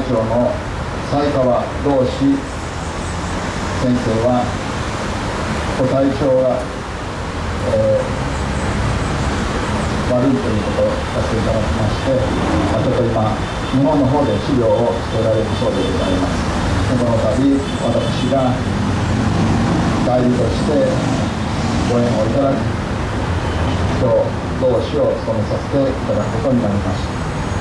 長の斉川道志先生は、ご体調が、悪いということをさせていただきまして、ちょっと今、日本の方で治療をしておられるそうでございます。この度、私が代理としてご縁をいただき、今日、同志を務めさせていただくことになりました。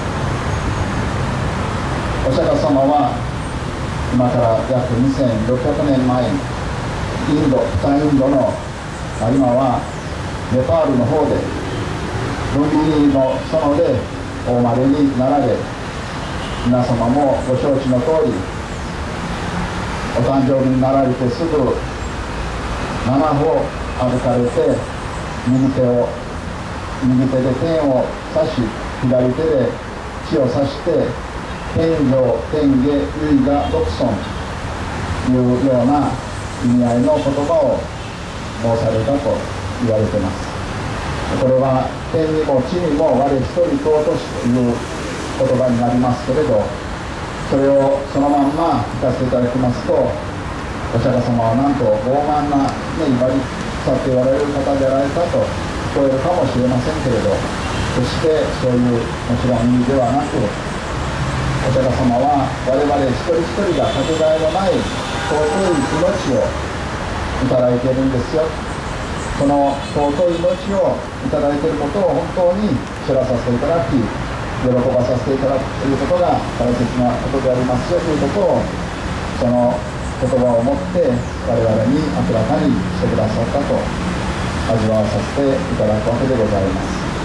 お釈迦様は今から約2600年前に北インドの今はネパールの方でルンビニの園でお生まれになられ、皆様もご承知の通り、お誕生日になられてすぐ7歩歩かれて、右手で天を指し、左手で地を指して、天上天下唯我独尊というような意味合いの言葉を申されたと言われています。これは天にも地にも我一人尊しという言葉になりますけれど、それをそのまんま聞かせていただきますと、お釈迦様はなんと傲慢な威張り去って言われる方であられたと聞こえるかもしれませんけれど、決してそういうもちろん意味ではなく、お釈迦様は我々一人一人がかけがえのない尊い命をいただいているんですよ。その尊い命をいただいていることを本当に知らさせていただき、喜ばさせていただくということが大切なことでありますよということを、その言葉をもって我々に明らかにしてくださったと味わわさせていただくわけでございます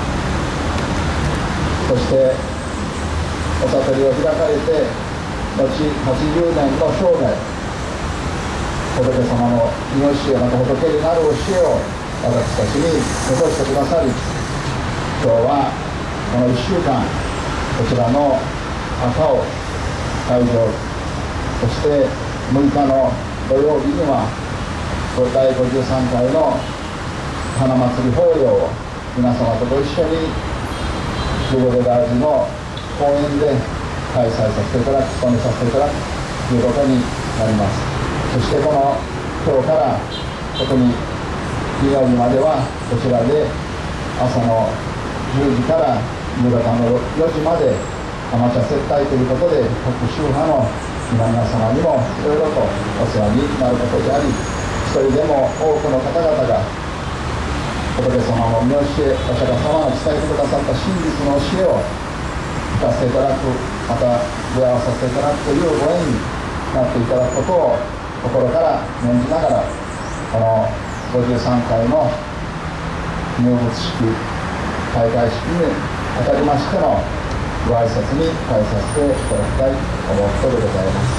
。そしてお悟りを開かれて後80年の生涯、仏様の命をまた仏になる教えを私たちに残してくださり、今日はこの1週間こちらの赤を会場、そして6日の土曜日には第53回の花祭り法要を皆様とご一緒にジュゴデ大寺の公園で開催させていただき、務めさせていただくということになります。そしてこの今日から特に金曜日まではこちらで朝の10時から夕方の4時までアマチュア接待ということで、各宗派の皆様にもいろいろとお世話になることであり、一人でも多くの方々が仏様の御教え、お釈迦様が伝えてくださった真実の教えを聞かせていただく、また出会わさせていただくというご縁になっていただくことを心から念じながら、この53回の入仏式、開会式にあたりましてのご挨拶に返させていただきたいと思うことでございます。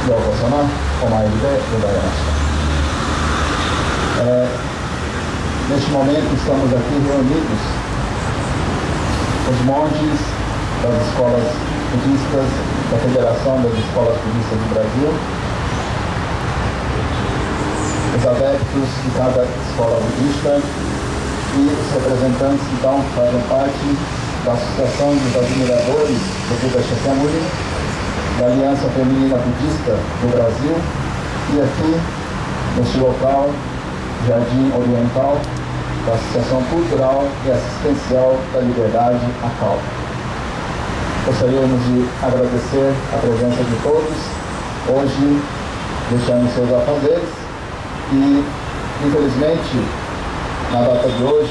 ようこそのお参りでございました。Neste momento estamos aqui reunidos, os monges das escolas budistas, da Federação das Escolas Budistas do Brasil, os adeptos de cada escola budista e os representantes, então, que fazem parte da Associação dos Admiradores do Buda Shakyamuni, da Aliança Feminina Budista do Brasil, e aqui, neste local, Jardim Oriental, da Associação Cultural e Assistencial da Liberdade, ACAL. Gostaríamos de agradecer a presença de todos, hoje deixando seus afazeres, e infelizmente na data de hoje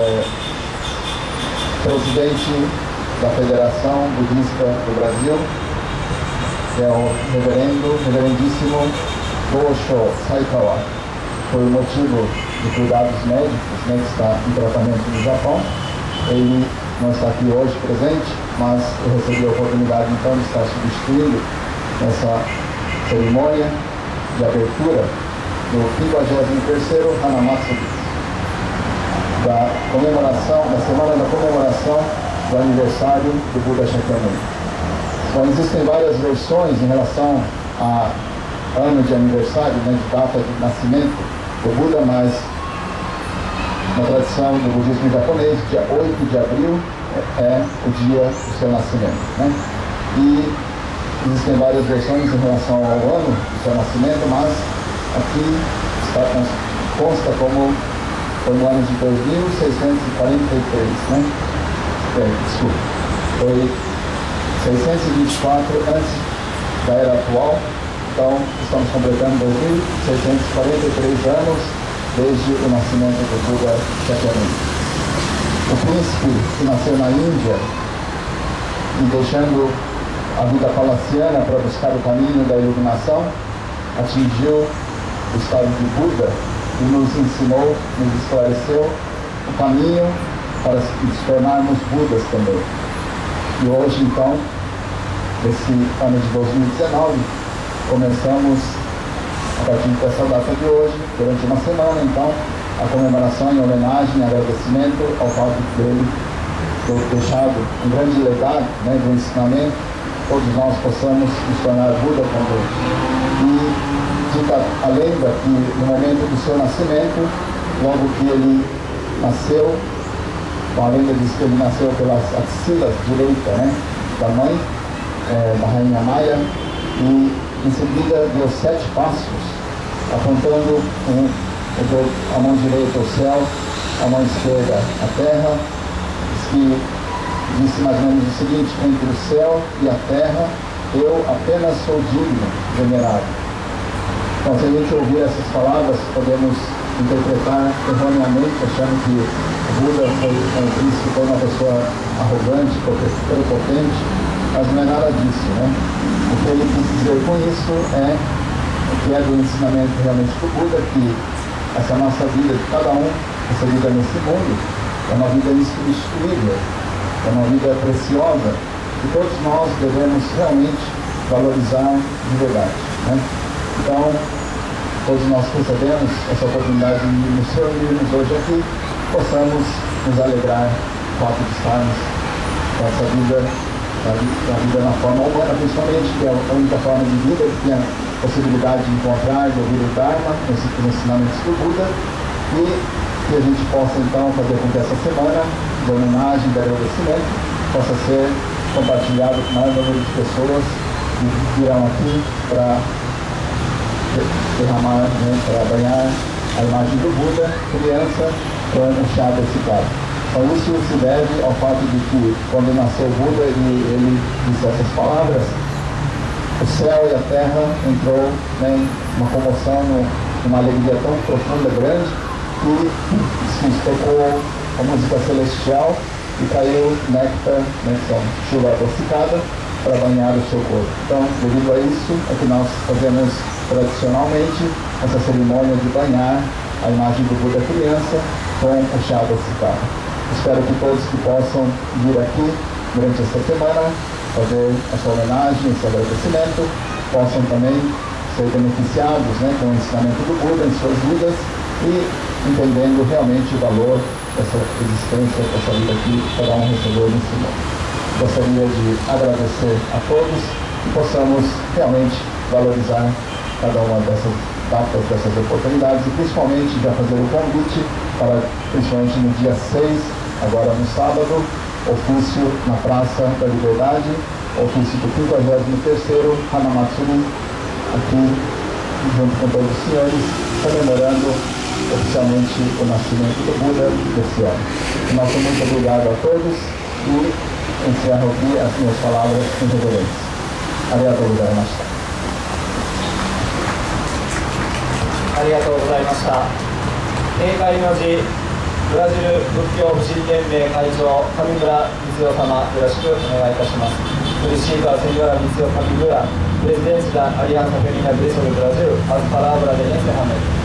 presidente da Federação Budista do Brasil, que é o reverendíssimo Gosho Saikawa, por motivo de cuidados médicos, né, que está em tratamento no Japão. Ele não está aqui hoje presente, mas eu recebi a oportunidade então de estar substituindo nessa cerimônia de abertura do 53º Hanamatsuri, da comemoração, da semana da comemoração do aniversário do Buda Shakyamuni. Bom, existem várias versões em relação a ano de aniversário, né, de data de nascimento do Buda, mas na tradição do budismo japonês, dia 8 de abril é o dia do seu nascimento, né? E Existem várias versões em relação ao ano do seu nascimento, mas aqui consta como foi no ano de 2643, né? Desculpa, foi 624 antes da era atual, então estamos completando 2643 anos desde o nascimento do Buda Shakyamuni. O príncipe que nasceu na Índia e deixando a vida palaciana para buscar o caminho da iluminação, atingiu o estado de Buda e nos ensinou, nos esclareceu o caminho para nos tornarmos Budas também. E hoje, então, esse ano de 2019, começamos, a partir dessa data de hoje, durante uma semana, então, a comemoração em homenagem e agradecimento ao fato dele ter deixado um grande legado, né, do ensinamento, todos nós possamos nos tornar Buda também. E fica a lenda que no momento do seu nascimento, logo que ele nasceu, a lenda diz que ele nasceu pelas axilas direita, né, da mãe, da rainha Maia, e em seguida deu 7 passos, apontando a mão direita ao céu, a mão esquerda à terra, que disse mais ou menos o seguinte: entre o céu e a terra, eu apenas sou digno, venerado. Então, se a gente ouvir essas palavras, podemos interpretar erroneamente, achando que o Buda foi um príncipe, foi uma pessoa arrogante, prepotente, mas não é nada disso, né? O que ele quis dizer com isso é o que é do ensinamento realmente do Buda, que essa nossa vida de cada um, essa vida nesse mundo, é uma vida insubstituível, é uma vida preciosa, que todos nós devemos realmente valorizar de verdade, né? Então, todos nós recebemos essa oportunidade de nos reunirmos hoje aqui, possamos nos alegrar com o fato de estarmos com essa vida, a vida na forma humana, principalmente, que é a única forma de vida que tem a possibilidade de encontrar, de ouvir o Dharma, os ensinamentos do Buda, e que a gente possa então fazer com que essa semana de homenagem, de agradecimento, possa ser compartilhado com o maior número de pessoas que virão aqui para derramar, né, para banhar a imagem do Buda, criança, com um chá desse. Então isso se deve ao fato de que quando nasceu o Buda e ele disse essas palavras, o céu e a terra entrou, né, numa comoção, numa alegria tão profunda, grande, que se tocou a música celestial e caiu néctar, né, chuva adocicada, para banhar o seu corpo. Então, devido a isso, é que nós fazemos tradicionalmente essa cerimônia de banhar a imagem do Buda criança com o chá adocicado. Espero que todos que possam vir aqui durante esta semana fazer essa homenagem, esse agradecimento, possam também ser beneficiados, né, com o ensinamento do Buda em suas vidas e entendendo realmente o valor dessa existência, dessa vida aqui, que cada um recebeu nesse mundo. Gostaria de agradecer a todos e possamos realmente valorizar cada uma dessas datas, dessas oportunidades e principalmente já fazer o convite para, principalmente no dia 6, agora no sábado, ofício na Praça da Liberdade, ofício do 53º Hanamatsuri, aqui junto com todos os senhores, comemorando oficialmente o nascimento do Buda desse ano. Nosso muito obrigado a todos e encerro aqui as minhas palavras em reverência. Arigatou gozaimashita. ありがとうございました。閉会の辞、ブラジル仏教婦人連盟会長、上村光代様、よろしくお願いいたします。Felicito a senhora Mitsio Kamimura, presidente da Aliança Feminina Cristã do Brasil, as palavras de encerramento.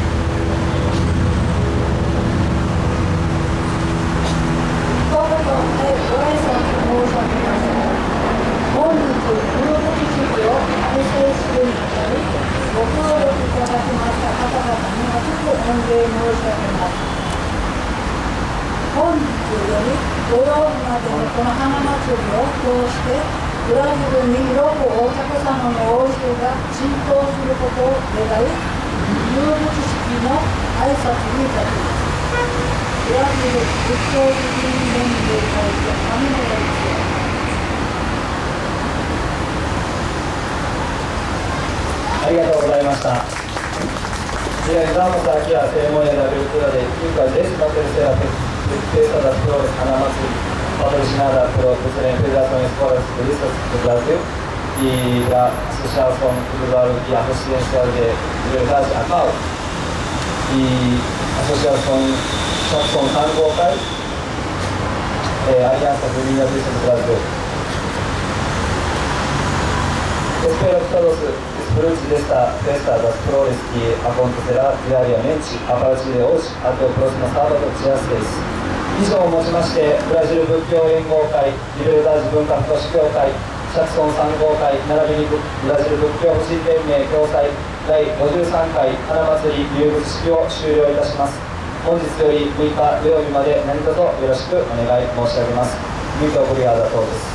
本日、この手続きを開催するにあたり、ご協力いただきました方々に厚く御礼申し上げます。本日より土曜日までのこの花祭りを通して、ブラジルに六大仏様の王衆が浸透することを願い、入仏式の挨拶にいたします。ブラジル仏教婦人連盟会長、上村です。 りがとうございました。次はザーモス・アキラセレモニアルルクラで今回レスバテルセラテクテータダプロレス花祭りパトルシナーダプロレスレンフェデラソンエスコラスクリストスクラズy la Asociación Cultural y Presidencial de Libertad Acao y Asociación Jackson Tango Kai Alianza Femenina de Brasil. Espero que todos disfruten de esta fiesta de las flores que acontecerá diariamente a partir de hoy hasta el próximo sábado, día 6. 以上をもちまして、ブラジル仏教連合会、リベルダージ文化福祉協会、ジャクソン3号会、並びにブラジル仏教婦人連盟共催第53回花祭り入仏式を終了いたします。本日より6日土曜日まで何卒よろしくお願い申し上げます。Muito obrigado a todos.